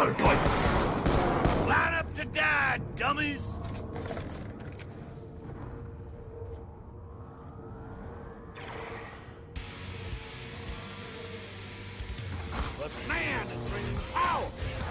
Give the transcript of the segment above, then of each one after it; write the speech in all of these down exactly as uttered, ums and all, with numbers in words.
double points. Line up to die, dummies! But man is bringing power!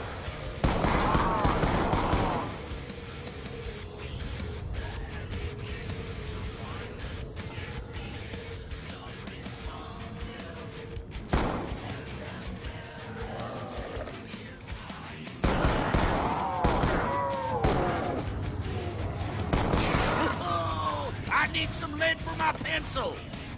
I need some lead for my pencil!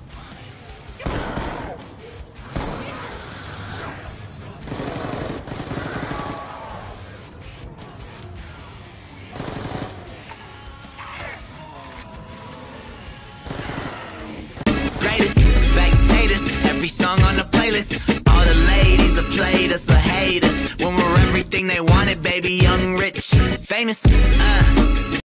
Greatest spectators, every song on the playlist. All the ladies that played us or hate us when we're everything they wanted, baby, young, rich, famous. Uh.